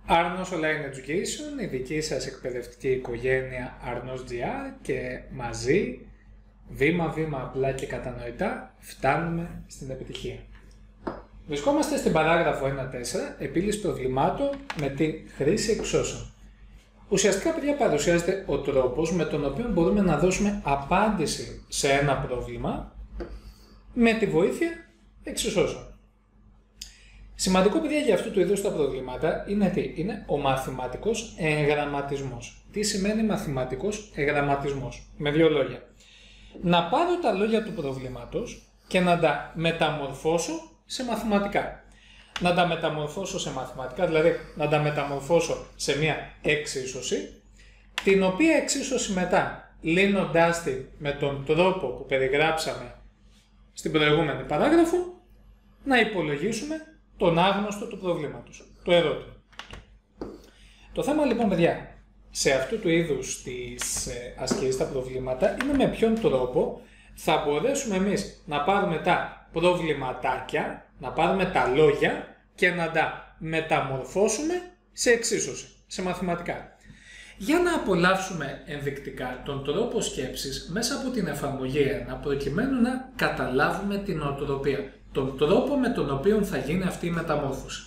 Arnos Online Education, η δική σας εκπαιδευτική οικογένεια Arnos.gr και μαζί, βήμα-βήμα απλά και κατανοητά, φτάνουμε στην επιτυχία. Βρισκόμαστε στην παράγραφο 1.4, επίλυση προβλημάτων με τη χρήση εξώσεων. Ουσιαστικά, παιδιά, παρουσιάζεται ο τρόπος με τον οποίο μπορούμε να δώσουμε απάντηση σε ένα πρόβλημα με τη βοήθεια εξισώσεων. Σημαντικό, παιδιά, για αυτού του είδους τα προβλήματα είναι τι? Είναι ο μαθηματικός εγγραμματισμός. Τι σημαίνει μαθηματικός εγγραμματισμός? Με δύο λόγια. Να πάρω τα λόγια του προβλήματος και να τα μεταμορφώσω σε μαθηματικά. Να τα μεταμορφώσω σε μαθηματικά, δηλαδή να τα μεταμορφώσω σε μια εξίσωση, την οποία εξίσωση μετά, λύνοντάς τη με τον τρόπο που περιγράψαμε στην προηγούμενη παράγραφο, να υπολογίσουμε τον άγνωστο του προβλήματος, το ερώτημα. Το θέμα λοιπόν, παιδιά, σε αυτού του είδους τις ασκήσεις, τα προβλήματα, είναι με ποιον τρόπο θα μπορέσουμε εμείς να πάρουμε τα προβληματάκια, να πάρουμε τα λόγια και να τα μεταμορφώσουμε σε εξίσωση, σε μαθηματικά. Για να απολαύσουμε ενδεικτικά τον τρόπο σκέψης μέσα από την εφαρμογή 1, προκειμένου να καταλάβουμε την νοοτροπία, τον τρόπο με τον οποίο θα γίνει αυτή η μεταμόρφωση.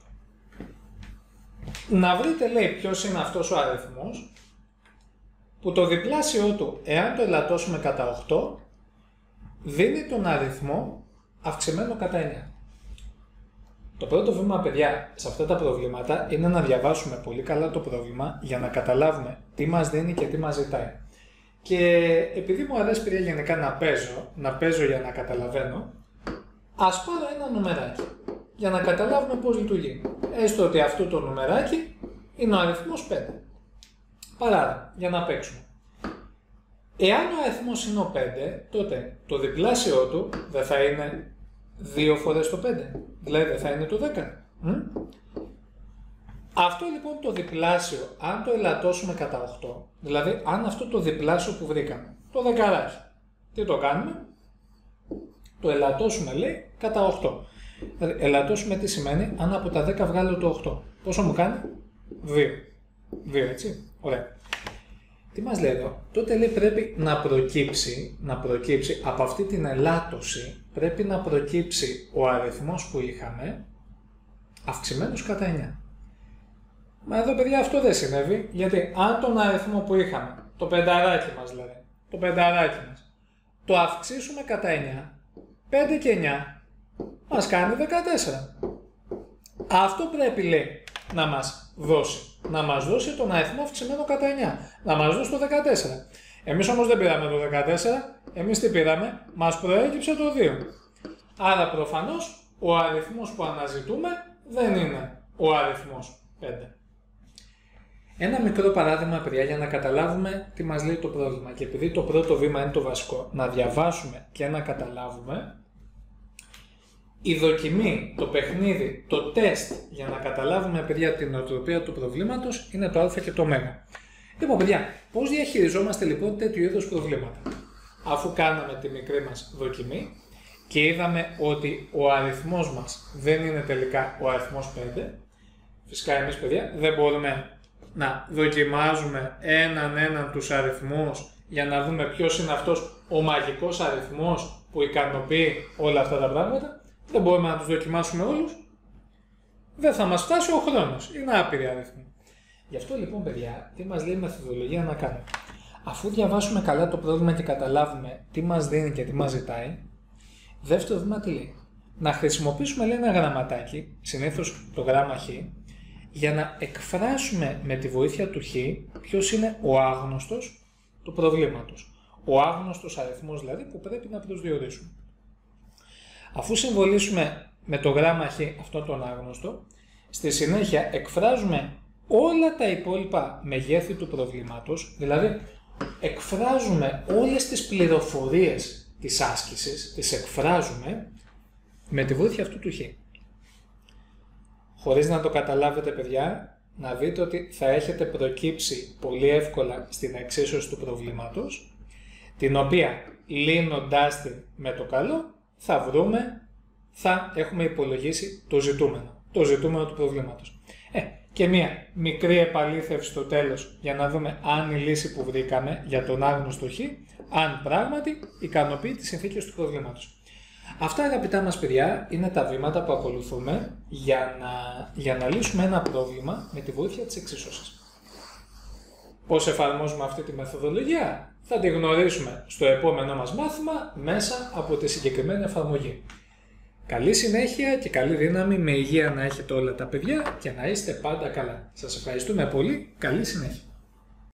Να βρείτε, λέει, ποιος είναι αυτός ο αριθμός που το διπλάσιό του, εάν το ελαττώσουμε κατά 8, δίνει τον αριθμό αυξημένο κατά 9. Το πρώτο βήμα, παιδιά, σε αυτά τα προβλήματα είναι να διαβάσουμε πολύ καλά το πρόβλημα για να καταλάβουμε τι μας δίνει και τι μας ζητάει. Και επειδή μου αρέσει, παιδιά, γενικά να παίζω για να καταλαβαίνω, ας πάρω ένα νουμεράκι για να καταλάβουμε πώς λειτουργεί. Έστω ότι αυτό το νουμεράκι είναι ο αριθμός 5. Παράδειγμα, για να παίξουμε. Εάν ο αριθμός είναι ο 5, τότε το διπλάσιό του δεν θα είναι 2 φορές το 5, δηλαδή δεν θα είναι το 10. Αυτό λοιπόν το διπλάσιο, αν το ελαττώσουμε κατά 8, δηλαδή αν αυτό το διπλάσιο που βρήκαμε, το δεκαράκι, τι το κάνουμε? Το ελαττώσουμε, λέει, κατά 8. Δηλαδή, ελαττώσουμε τι σημαίνει? Αν από τα 10 βγάλω το 8, πόσο μου κάνει? 2, έτσι, ωραία. Τι μας λέει εδώ? Τότε, λέει, πρέπει να προκύψει από αυτή την ελάττωση, πρέπει να προκύψει ο αριθμός που είχαμε αυξημένος κατά 9. Μα εδώ, παιδιά, αυτό δεν συνέβη, γιατί αν τον αριθμό που είχαμε, το πενταράκι μας δηλαδή, το αυξήσουμε κατά 9, 5 και 9 μας κάνει 14. Αυτό πρέπει, λέει, να μας δώσει τον αριθμό αυξημένο κατά 9, να μας δώσει το 14. Εμείς όμως δεν πήραμε το 14, εμείς τι πήραμε? Μας προέκυψε το 2. Άρα προφανώς ο αριθμός που αναζητούμε δεν είναι ο αριθμός 5. Ένα μικρό παράδειγμα, παιδιά, για να καταλάβουμε τι μας λέει το πρόβλημα, και επειδή το πρώτο βήμα είναι το βασικό, να διαβάσουμε και να καταλάβουμε. Η δοκιμή, το παιχνίδι, το τεστ για να καταλάβουμε, παιδιά, την νοοτροπία του προβλήματος είναι το α και το ω. Λοιπόν, παιδιά, πώς διαχειριζόμαστε λοιπόν τέτοιου είδους προβλήματα? Αφού κάναμε τη μικρή μας δοκιμή και είδαμε ότι ο αριθμός μας δεν είναι τελικά ο αριθμός 5, φυσικά εμείς, παιδιά, δεν μπορούμε να δοκιμάζουμε έναν τους αριθμούς για να δούμε ποιος είναι αυτός ο μαγικός αριθμός που ικανοποιεί όλα αυτά τα πράγματα. Δεν μπορούμε να τους δοκιμάσουμε όλους. Δεν θα μας φτάσει ο χρόνος. Είναι άπειροι αριθμοί. Γι' αυτό λοιπόν, παιδιά, τι μας λέει η μεθοδολογία να κάνουμε? Αφού διαβάσουμε καλά το πρόβλημα και καταλάβουμε τι μας δίνει και τι μας ζητάει, δεύτερο βήμα τι λέει? Να χρησιμοποιήσουμε, λέει, ένα γραμματάκι, συνήθως το γράμμα χ, για να εκφράσουμε με τη βοήθεια του χ ποιος είναι ο άγνωστος του προβλήματος. Ο άγνωστος αριθμός, δηλαδή, που πρέπει να προσδιορίσουμε. Αφού συμβολήσουμε με το γράμμα χ αυτόν τον άγνωστο, στη συνέχεια εκφράζουμε όλα τα υπόλοιπα μεγέθη του προβλήματος, δηλαδή εκφράζουμε όλες τις πληροφορίες της άσκησης, τις εκφράζουμε με τη βοήθεια αυτού του χ. Χωρίς να το καταλάβετε, παιδιά, να δείτε ότι θα έχετε προκύψει πολύ εύκολα στην εξίσωση του προβλήματος, την οποία λύνοντάς την με το καλό, θα έχουμε υπολογίσει το ζητούμενο του προβλήματος. και μία μικρή επαλήθευση στο τέλος για να δούμε αν η λύση που βρήκαμε για τον άγνωστο χ, αν πράγματι ικανοποιεί τις συνθήκες του προβλήματος. Αυτά, αγαπητά μας παιδιά, είναι τα βήματα που ακολουθούμε για να λύσουμε ένα πρόβλημα με τη βοήθεια της εξίσωσης. Πώς εφαρμόζουμε αυτή τη μεθοδολογία? Θα τη γνωρίσουμε στο επόμενό μας μάθημα μέσα από τη συγκεκριμένη εφαρμογή. Καλή συνέχεια και καλή δύναμη, με υγεία να έχετε όλα τα παιδιά και να είστε πάντα καλά. Σας ευχαριστούμε πολύ. Καλή συνέχεια.